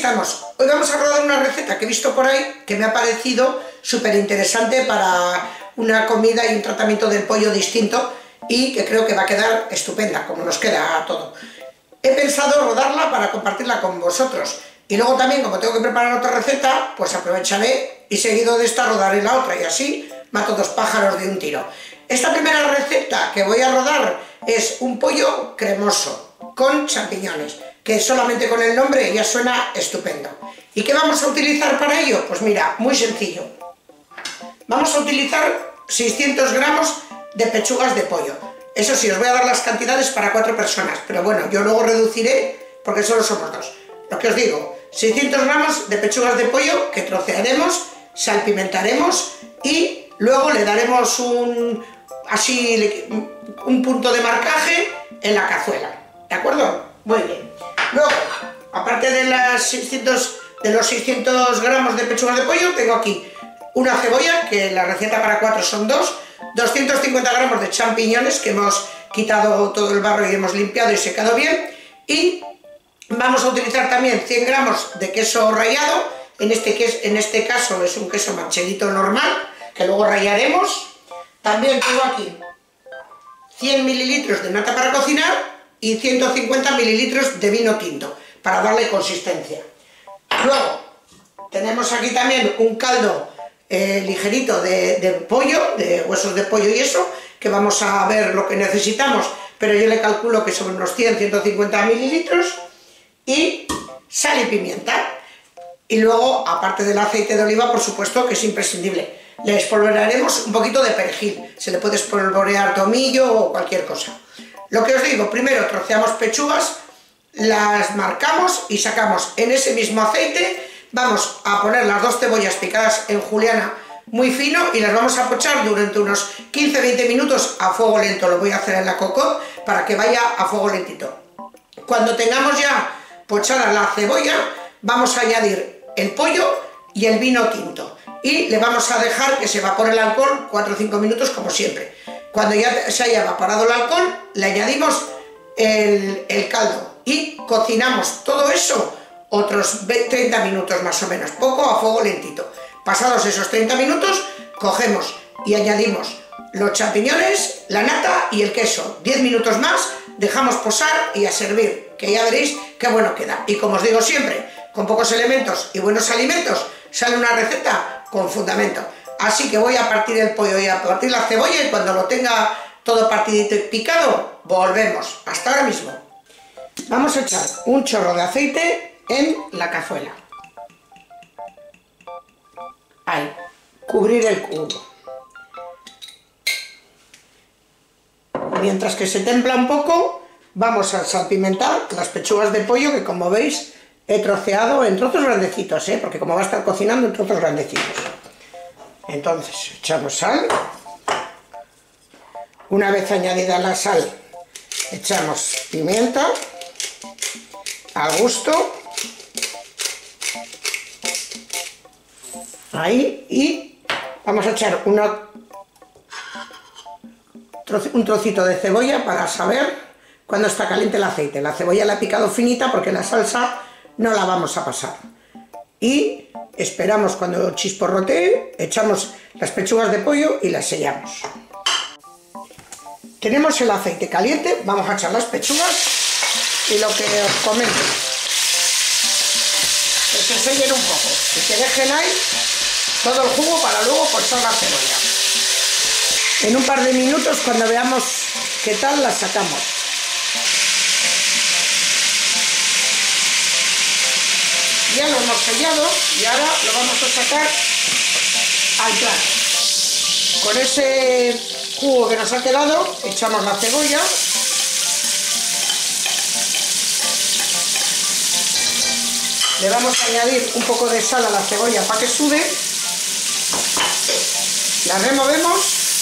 estamos. Hoy vamos a rodar una receta que he visto por ahí que me ha parecido súper interesante para una comida y un tratamiento del pollo distinto y que creo que va a quedar estupenda, como nos queda todo. He pensado rodarla para compartirla con vosotros y luego también, como tengo que preparar otra receta, pues aprovecharé y seguido de esta rodaré la otra y así mato dos pájaros de un tiro. Esta primera receta que voy a rodar es un pollo cremoso con champiñones, que solamente con el nombre ya suena estupendo. ¿Y qué vamos a utilizar para ello? Pues mira, muy sencillo. Vamos a utilizar 600 gramos de pechugas de pollo. Eso sí, os voy a dar las cantidades para 4 personas, pero bueno, yo luego reduciré porque solo somos 2. Lo que os digo, 600 gramos de pechugas de pollo que trocearemos, salpimentaremos y luego le daremos un punto de marcaje en la cazuela. ¿De acuerdo? Muy bien. Luego, aparte de los 600 gramos de pechugas de pollo, tengo aquí una cebolla, que la receta para 4 son 250 gramos de champiñones, que hemos quitado todo el barro y hemos limpiado y secado bien, y vamos a utilizar también 100 gramos de queso rallado, en este caso es un queso mancheguito normal, que luego rallaremos. También tengo aquí 100 mililitros de nata para cocinar, y 150 mililitros de vino tinto para darle consistencia. Luego tenemos aquí también un caldo ligerito de pollo, de huesos de pollo y eso, que vamos a ver lo que necesitamos, pero yo le calculo que son unos 100-150 mililitros, y sal y pimienta. Y luego, aparte del aceite de oliva, por supuesto que es imprescindible, le espolvorearemos un poquito de perejil, se le puede espolvorear tomillo o cualquier cosa. Lo que os digo, primero troceamos pechugas, las marcamos y sacamos en ese mismo aceite. Vamos a poner las 2 cebollas picadas en juliana muy fino y las vamos a pochar durante unos 15-20 minutos a fuego lento. Lo voy a hacer en la cocotte para que vaya a fuego lentito. Cuando tengamos ya pochada la cebolla, vamos a añadir el pollo y el vino tinto y le vamos a dejar que se evapore el alcohol 4 o 5 minutos como siempre. Cuando ya se haya evaporado el alcohol, le añadimos el caldo y cocinamos todo eso otros 30 minutos más o menos, poco a fuego lentito. Pasados esos 30 minutos, cogemos y añadimos los champiñones, la nata y el queso. 10 minutos más, dejamos posar y a servir, que ya veréis qué bueno queda. Y como os digo siempre, con pocos elementos y buenos alimentos, sale una receta con fundamento. Así que voy a partir el pollo y a partir la cebolla y cuando lo tenga todo partidito y picado, volvemos. Hasta ahora mismo. Vamos a echar un chorro de aceite en la cazuela. Ahí, cubrir el cubo. Mientras que se templa un poco, vamos a salpimentar las pechugas de pollo que, como veis, he troceado en trozos grandecitos, porque como va a estar cocinando en trozos grandecitos. Entonces echamos sal. Una vez añadida la sal, echamos pimienta al gusto. Ahí, y vamos a echar un trocito de cebolla para saber cuando está caliente el aceite. La cebolla la he picado finita porque la salsa no la vamos a pasar. Y esperamos cuando chisporrotee, echamos las pechugas de pollo y las sellamos. Tenemos el aceite caliente, vamos a echar las pechugas y lo que os comento, que se sellen un poco y que dejen ahí todo el jugo para luego pochar la cebolla. En un par de minutos, cuando veamos qué tal, las sacamos. Ya lo hemos sellado y ahora lo vamos a sacar al plato. Con ese jugo que nos ha quedado, echamos la cebolla. Le vamos a añadir un poco de sal a la cebolla para que sude. La removemos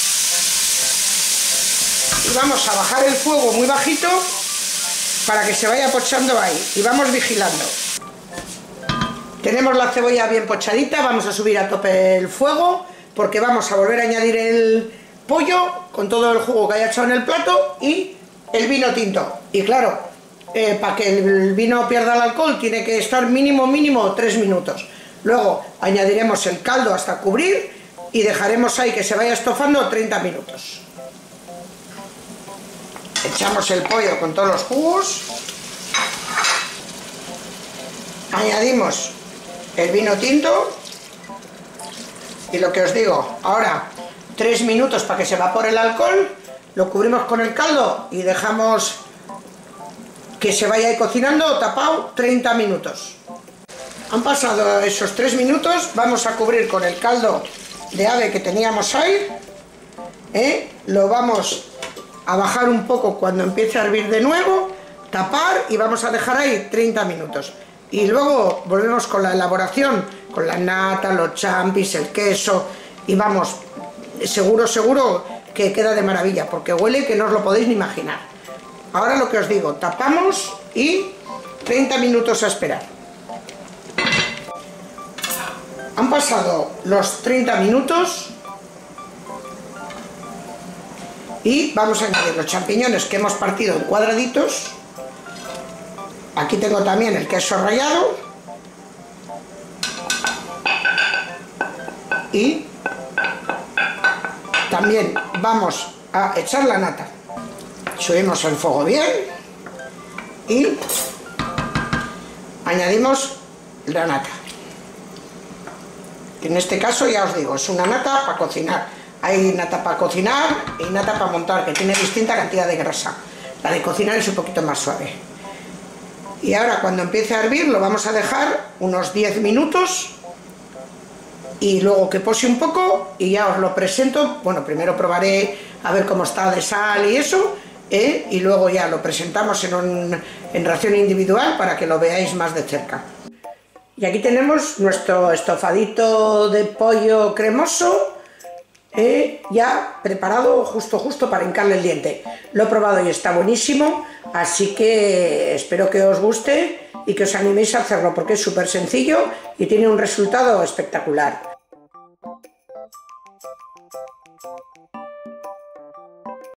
y vamos a bajar el fuego muy bajito para que se vaya pochando ahí y vamos vigilando. Tenemos la cebolla bien pochadita, vamos a subir a tope el fuego porque vamos a volver a añadir el pollo con todo el jugo que haya echado en el plato y el vino tinto. Y claro, para que el vino pierda el alcohol tiene que estar mínimo 3 minutos. Luego añadiremos el caldo hasta cubrir y dejaremos ahí que se vaya estofando 30 minutos. Echamos el pollo con todos los jugos. Añadimos el vino tinto. Y lo que os digo, ahora 3 minutos para que se evapore el alcohol. Lo cubrimos con el caldo y dejamos que se vaya ahí cocinando, tapado 30 minutos. Han pasado esos 3 minutos, vamos a cubrir con el caldo de ave que teníamos ahí. Lo vamos a bajar un poco cuando empiece a hervir de nuevo, tapar y vamos a dejar ahí 30 minutos. Y luego volvemos con la elaboración, con la nata, los champis, el queso, y vamos, seguro que queda de maravilla, porque huele que no os lo podéis ni imaginar. Ahora lo que os digo, tapamos y 30 minutos a esperar. Han pasado los 30 minutos y vamos a añadir los champiñones que hemos partido en cuadraditos. Aquí tengo también el queso rallado y también vamos a echar la nata. Subimos el fuego bien y añadimos la nata. En este caso ya os digo, es una nata para cocinar. Hay nata para cocinar y nata para montar, que tiene distinta cantidad de grasa. La de cocinar es un poquito más suave. Y ahora cuando empiece a hervir lo vamos a dejar unos 10 minutos y luego que pose un poco y ya os lo presento. Bueno, primero probaré a ver cómo está de sal y eso, y luego ya lo presentamos en ración individual para que lo veáis más de cerca. Y aquí tenemos nuestro estofadito de pollo cremoso, ya preparado justo para hincarle el diente. Lo he probado y está buenísimo, así que espero que os guste y que os animéis a hacerlo porque es súper sencillo y tiene un resultado espectacular.